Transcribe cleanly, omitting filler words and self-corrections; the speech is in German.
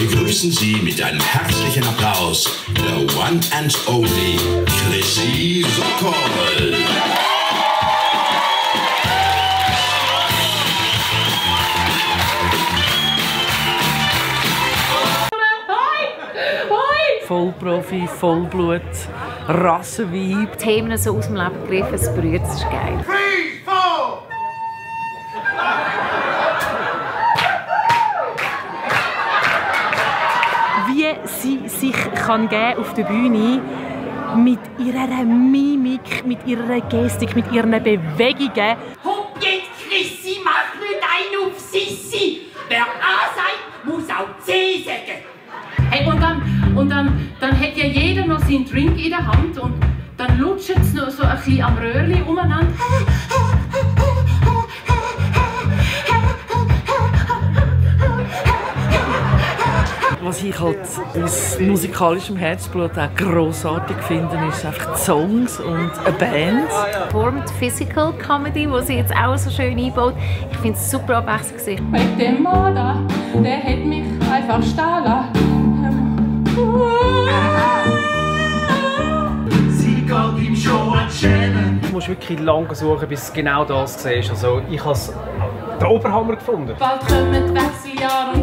Begrüßen Sie mit einem herzlichen Applaus the one and only Chrissy Rockhold. Vollprofi, Vollblut, Rassenweib. Themen so aus dem Leben gegriffen, es berührt, das ist geil. Wie sie sich kann geben auf der Bühne mit ihrer Mimik, mit ihrer Gestik, mit ihren Bewegungen. Hopp jetzt, Chrissy, mach nicht ein auf Sissi. Wer A sagt, muss auch C sagen. Hey, und dann hat ja jeder noch seinen Drink in der Hand und dann lutscht es noch so ein bisschen am Röhrli umeinander. Was ich halt aus musikalischem Herzblut auch grossartig finde, ist einfach die Songs und eine Band. Formed Physical Comedy, die sie jetzt auch so schön einbaut. Ich finde es super abwechslungsreich. Mit dem Mann da, der hat mich einfach stehen lassen. Sie geht ihm schon an die Schäden. Du musst wirklich lange suchen, bis du genau das siehst. Also ich habe den Oberhammer gefunden. Bald kommen die Wechseljahre und